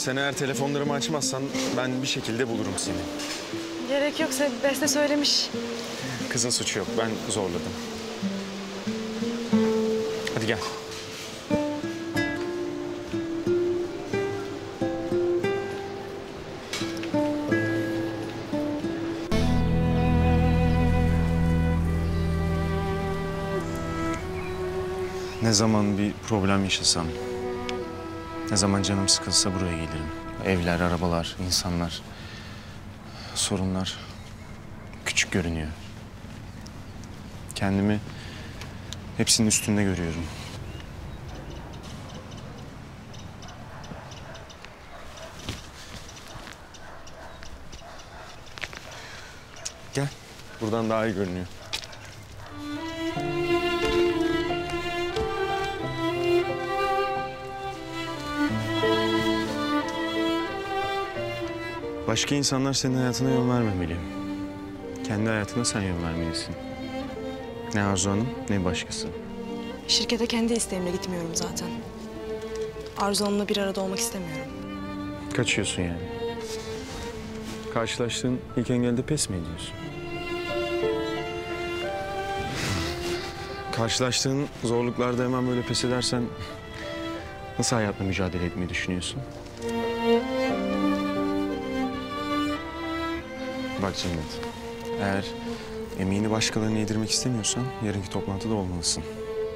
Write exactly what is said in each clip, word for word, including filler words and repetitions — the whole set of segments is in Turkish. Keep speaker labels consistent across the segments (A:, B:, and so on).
A: Sen eğer telefonlarımı açmazsan ben bir şekilde bulurum seni.
B: Gerek yoksa Beste söylemiş.
A: Kızın suçu yok. Ben zorladım. Hadi gel. Ne zaman bir problem yaşasam, ne zaman canım sıkılsa buraya gelirim. Evler, arabalar, insanlar, sorunlar küçük görünüyor. Kendimi hepsinin üstünde görüyorum. Gel, buradan daha iyi görünüyor. Başka insanlar senin hayatına yön vermemeli. Kendi hayatına sen yön vermelisin. Ne Arzu Hanım, ne başkası.
B: Şirkete kendi isteğimle gitmiyorum zaten. Arzu Hanım'la bir arada olmak istemiyorum.
A: Kaçıyorsun yani. Karşılaştığın ilk engelde pes mi ediyorsun? Karşılaştığın zorluklarda hemen böyle pes edersen nasıl hayatla mücadele etmeyi düşünüyorsun? Bak Cennet, eğer emeğini başkalarına yedirmek istemiyorsan yarınki toplantıda olmalısın.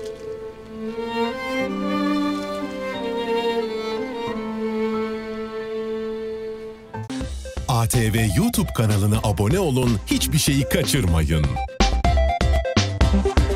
C: A T V YouTube kanalına abone olun, hiçbir şeyi kaçırmayın.